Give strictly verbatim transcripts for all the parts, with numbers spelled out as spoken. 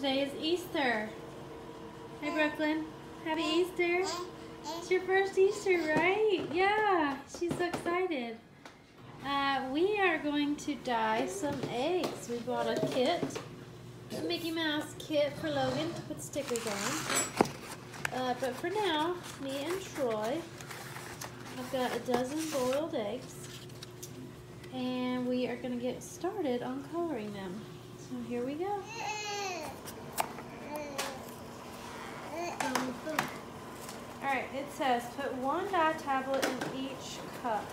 today is Easter. Hey Brooklyn, happy Easter. It's your first Easter, right? Yeah, she's so excited. Uh, we are going to dye some eggs. We bought a kit, a Mickey Mouse kit for Logan to put stickers on. Uh, but for now, me and Troy, I've got a dozen boiled eggs. And we are going to get started on coloring them. So here we go. Alright, it says put one dye tablet in each cup.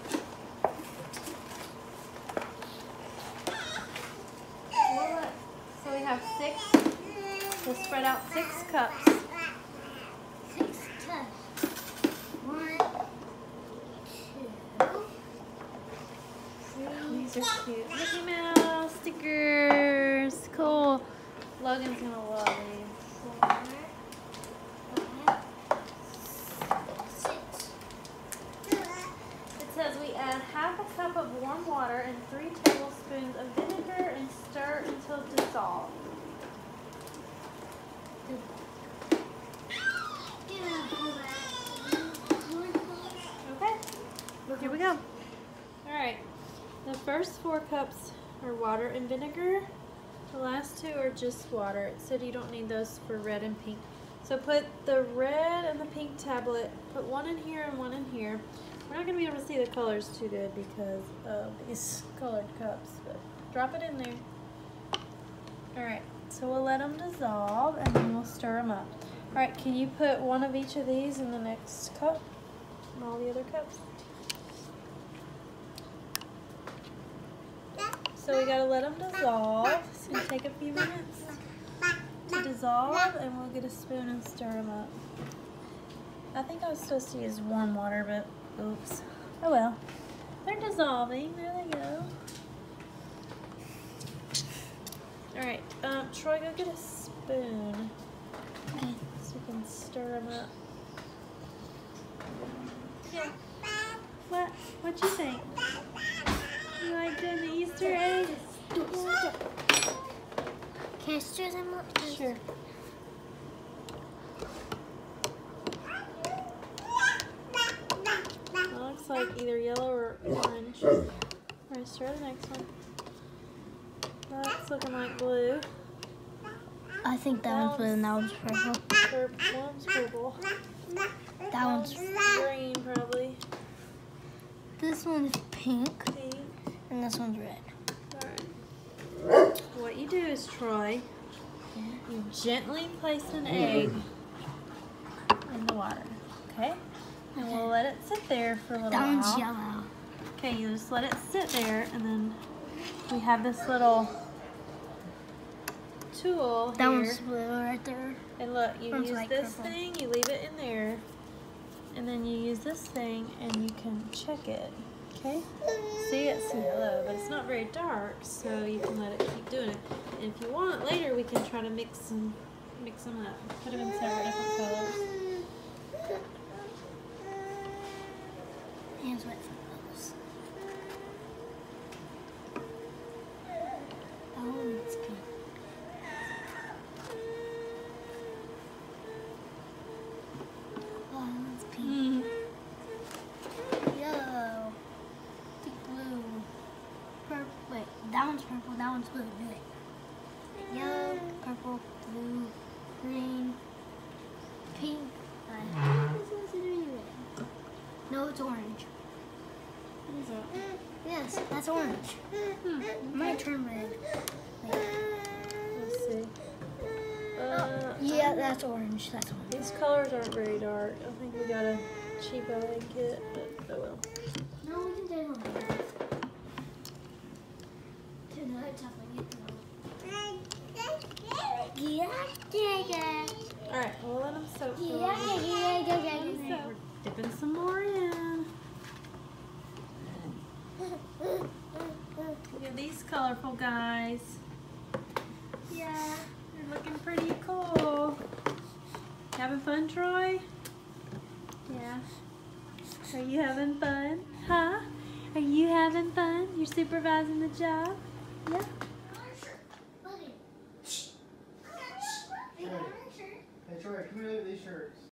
So we have six, we'll spread out six cups. Six cups. One, two, These are cute. Mickey Mouse stickers. Cool. Logan's gonna love these. four, five, six. It says we add half a cup of warm water and three tablespoons of vinegar and stir until dissolved. Okay, here we go. Alright, the first four cups are water and vinegar. The last two are just water. It said you don't need those for red and pink. So put the red and the pink tablet, put one in here and one in here. We're not going to be able to see the colors too good because of these colored cups, but drop it in there. Alright, so we'll let them dissolve and then we'll stir them up. Alright, can you put one of each of these in the next cup and all the other cups? So we gotta let them dissolve. It's gonna take a few minutes to dissolve and we'll get a spoon and stir them up. I think I was supposed to use warm water, but oops. Oh well. They're dissolving. There they go. Alright, um, Troy, go get a spoon. Okay. So we can stir them up. Yeah. What? What'd you think? You like doing the Easter eggs? Can I stir them up? Sure. It looks like either yellow or orange. We're gonna stir the next one. That's looking like blue. I think that one's blue and that one's purple. Purple. One's purple. That one's green, probably. This one's pink Pink. and this one's red. Alright. What you do is, Troy, you gently place an egg in the water, okay? And we'll let it sit there for a little That while. one's yellow. Okay, you just let it sit there, and then we have this little tool That here. one's blue right there. And look, you One's use like this purple. thing, you leave it in there, and then you use this thing, and you can check it. Okay? See, it's yellow, but it's not very dark, so you can let it keep doing it. And if you want, later we can try to mix them, mix them up, put them in several different colors. Hands wet for those. That one's pink. Oh, that one's pink. Mm. Yellow. Deep blue. Purple. Wait, that one's purple, that one's blue. Do it. Yellow, purple, blue, green, pink. Uh, this one's really red. No, it's orange. What is that? Yes, that's orange. Hmm. It might turn red. Wait. Let's see. Uh, Yeah, that's orange. That's orange. These colors aren't very dark. I think we got a cheap egg kit, but oh well. No, we can do it. Tonight, yeah, yeah, yeah. Alright, we'll let them soak for a Yeah, while. yeah, yeah, yeah, yeah. We're dipping some more in. Look at these colorful guys. Yeah, they're looking pretty cool. Having fun, Troy? Yeah. Are you having fun? Huh? Are you having fun? You're supervising the job? Yeah? come here, look at these shirts.